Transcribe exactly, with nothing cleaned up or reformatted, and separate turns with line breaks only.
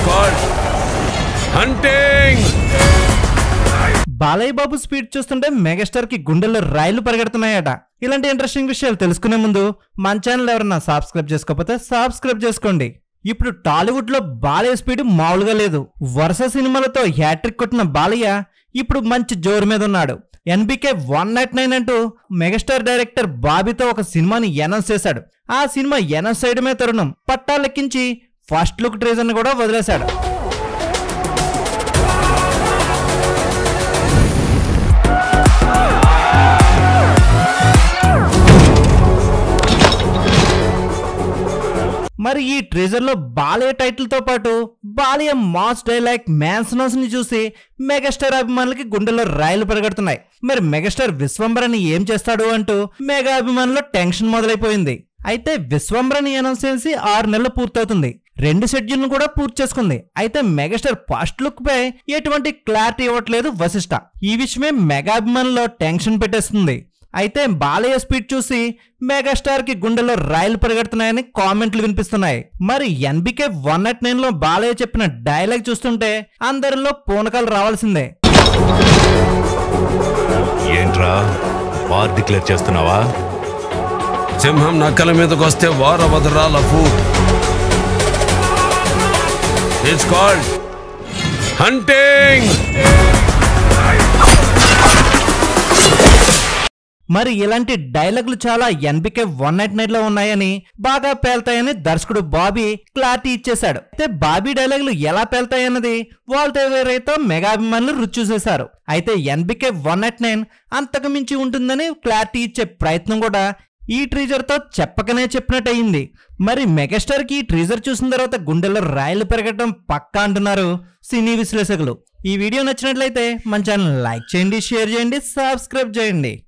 called hunting.
Balayya Babu speed చూస్తుంటే megastar కి గుండెల్లో రైళ్లు పరిగెడుతున్నాయట. ఇలాంటి ఇంట్రెస్టింగ్ విషయాలు తెలుసుకునే ముందు మన ఛానల్ ఎవరన్నా సబ్స్క్రైబ్ చేసుకోకపోతే సబ్స్క్రైబ్ చేసుకోండి. ఇప్పుడు టాలీవుడ్ లో బాలయ్య స్పీడ్ మామూలుగా లేదు. వరుస సినిమాలతో హ్యాట్రిక్ కొట్టిన బాలయ్య ఇప్పుడు మంచి జోరు మీద ఉన్నాడు. ఎన్బికే వన్ నాట్ నైన్ అంటూ మెగాస్టార్ డైరెక్టర్ బాబీతో ఒక సినిమాని అనౌన్స్ చేశాడు. ఆ సినిమా అనౌన్స్ చేయడమే తరుణం పట్టాలెక్కించి ఫస్ట్ లుక్ ట్రేజర్ ని కూడా వదిలేశాడు. మరి ఈ ట్రేజర్ లో బాలయ్య టైటిల్ తో పాటు బాలయ్య మాస్ డైలాగ్ మ్యాన్సనోస్ ని చూసి మెగాస్టార్ అభిమానులకి గుండెల్లో రైలు పరిగెడుతున్నాయి. మరి మెగాస్టార్ విశ్వంబరని ఏం చేస్తాడు అంటూ మెగా అభిమానుల్లో టెన్షన్ మొదలైపోయింది. అయితే విశ్వంబరని అనౌన్స్ చేసి ఆరు నెలలు పూర్తవుతుంది. రెండు షెడ్యూల్ కూడా పూర్తి చేసుకుంది. అయితే మెగాస్టార్ ఫస్ట్ లుక్ పై ఎటువంటి క్లారిటీ ఇవ్వట్లేదు వశిష్ఠ. ఈ విషయమే మెగా అభిమానుల్లో టెన్షన్ పెట్టేస్తుంది. అయితే బాలయ్య స్పీడ్ చూసి మెగాస్టార్ కి గుండెల్లో రైలు పరిగెడుతున్నాయని కామెంట్లు వినిపిస్తున్నాయి. మరి ఎన్బికే వన్ నాట్ నైన్ లో బాలయ్య చెప్పిన డైలాగ్ చూస్తుంటే అందరిలో పూనకాలు రావాల్సిందే.
ఏంట్రా వార్ డిక్లేర్ చేస్తున్నావా?
సింహం నక్కల మీదకి వస్తే వార వదరాల ఫుడ్. It's called hunting.
మరి ఇలాంటి డైలాగులు చాలా ఎన్బికే వన్ నాట్ నైన్ లో ఉన్నాయని బాగా పేల్తాయని దర్శకుడు బాబీ క్లారిటీ ఇచ్చేశాడు. అయితే బాబీ డైలాగులు ఎలా పేల్తాయన్నది వాల్తేవేరైతే మెగా అభిమానులు రుచి చూసేశారు. అయితే ఎన్బికే వన్ నాట్ నైన్ అంతకు మించి ఉంటుందని క్లారిటీ ఇచ్చే ప్రయత్నం కూడా ఈ ట్రీజర్ తో చెప్పకనే చెప్పినట్టు అయింది. మరి మెగాస్టార్ కి ఈ ట్రీజర్ చూసిన తర్వాత గుండెల్లో రాయలు పెరగడం పక్కా అంటున్నారు సినీ విశ్లేషకులు. ఈ వీడియో నచ్చినట్లయితే మన ఛానల్ లైక్ చేయండి, షేర్ చేయండి, సబ్స్క్రైబ్ చేయండి.